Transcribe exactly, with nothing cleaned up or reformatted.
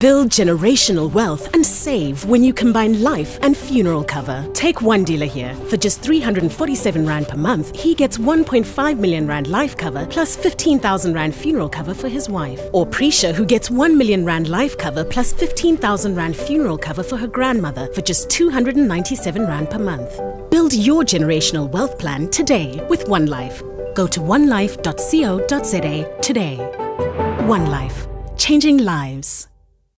Build generational wealth and save when you combine life and funeral cover. Take one dealer here. For just three hundred forty-seven rand per month, he gets one point five million rand life cover plus fifteen thousand rand funeral cover for his wife. Or Prisha, who gets one million rand life cover plus fifteen thousand rand funeral cover for her grandmother for just two hundred ninety-seven rand per month. Build your generational wealth plan today with One Life. Go to one life dot co dot za today. One Life, changing lives.